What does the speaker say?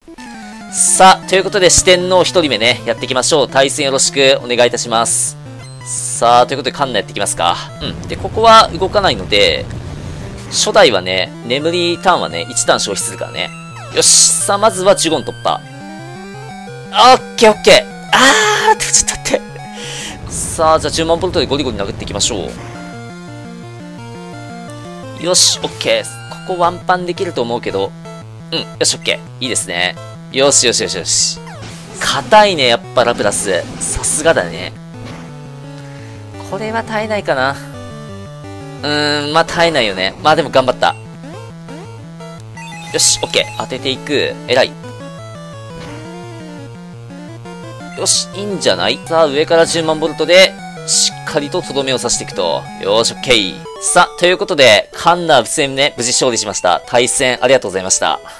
さあ、ということで四天王一人目ね、やっていきましょう。対戦よろしくお願いいたします。さあ、ということでカンナやっていきますか。で、ここは動かないので、初代はね、眠りターンはね、1ターン消費するからね。よし。さあ、まずはジュゴン突破。オッケーオッケー。ちょっと待って。さあ、じゃあ10万ボルトでゴリゴリ殴っていきましょう。よし、オッケー。ここワンパンできると思うけど。よし、オッケー。いいですね。よしよしよしよし。硬いね、やっぱラプラス。さすがだね。これは耐えないかな。まあ耐えないよね。まあでも頑張った。よし、オッケー。当てていく。偉い。よし、いいんじゃない？さあ、上から10万ボルトで、しっかりととどめを刺していくと。よーし、オッケー。さあ、ということで、カンナー戦ね、無事勝利しました。対戦ありがとうございました。